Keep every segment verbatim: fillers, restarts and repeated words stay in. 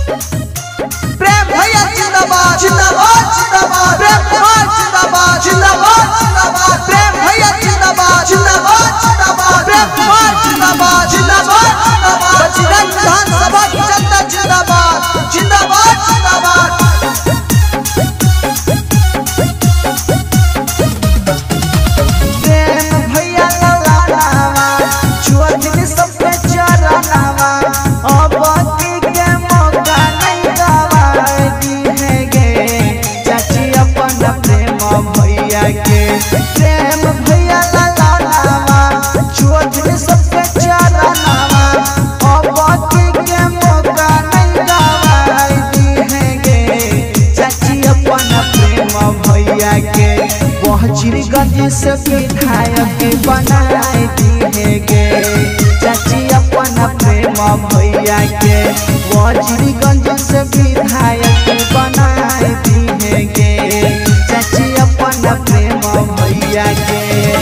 प्रेम भैया जिंदाबाद जिंदाबाद जिंदाबाद प्रेम कुमार जिंदाबाद जिंदाबाद जिंदाबाद प्रेम भैया जिंदाबाद जिंदाबाद जिंदाबाद प्रेम कुमार जिंदाबाद जिंदाबाद जिंदाबाद बजरंग विधानसभा की जनता जिंदाबाद जिंदाबाद जिंदाबाद प्रेम भैया लाला नामा चौधरी सबके चारा नामा अबकी के मौका नहीं गवाई दीहेंगे चाची अपन प्रेम भैया के बहजीरगंज से विधायक बनाई दीहेंगे चाची अपन प्रेम भैया के बहजीरगंज से विधायक बनाई दीहेंगे चाची अपन प्रेम भैया के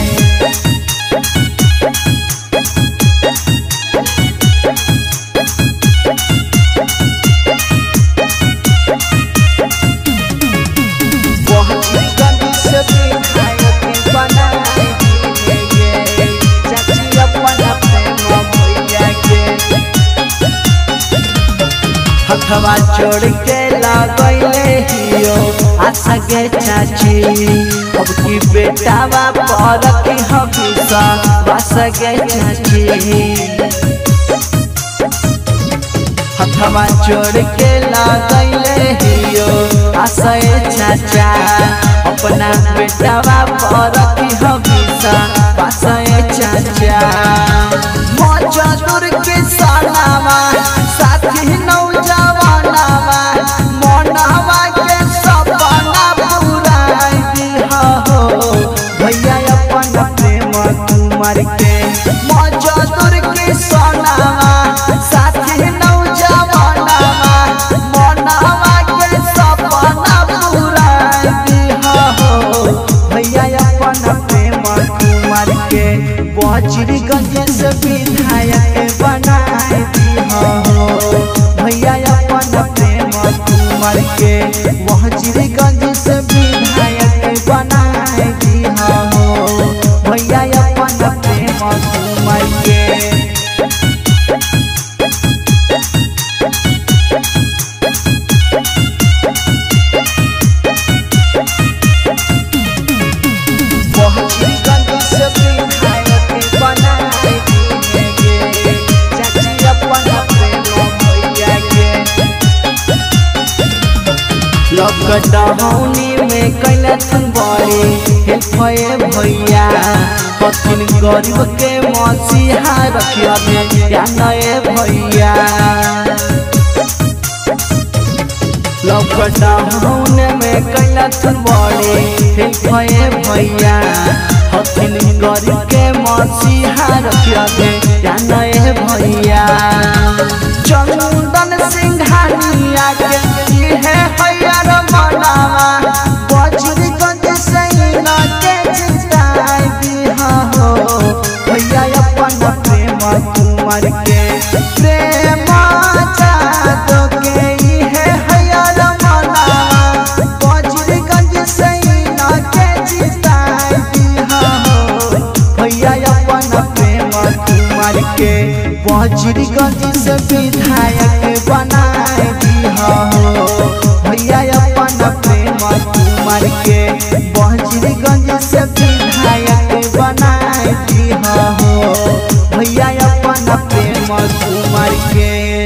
हथवा जोड़ के लगैले हियो आशा के चाची अब की बेटावा पर की हमेशा बस के चाची हथवा जोड़ के लगैले हियो आशा चाचा अपना बेटावा पर की हमेशा बस चाचा मजदूर के सलामा साथी नौजवानावा मनवा के सपना पूराई दिहा हो भैया अपन प्रेम कुमार के मजदूर के सलामा साथी नौजवानावा मनवा के सपना पूराई दिहा हो भैया अपन प्रेम कुमार के बजरंग से विधायक बनाई दिहा हो भैया अपन प्रेम कुमार के बजरंग से विधायक बनाई दिहा हो भैया अपन प्रेम कुमार के लॉकडाउनी में कैलथन बड़ी हेल्प भैया कथिन गरीब के मसीहा रखिया या नए भैया लॉकडाउन में कैलथन बड़ी हेल्प भैया कथिन गरीब के मसीहा रखिया या नए भैया चंदन सिंघानिया के है भैया मनावा बजरंग से न के जिताई दिहा हो भैया अपन प्रेम कुमार के प्रेम जादो के है भैया मनावा बजरंग से न के जिताई दिहा हो भैया अपन प्रेम कुमार के बजरंग से विधायक बनाई दिहा हो भैया अपन प्रेम कुमार के बजरंग से विधायक बनाई दिहा हो भैया अपन प्रेम कुमार के।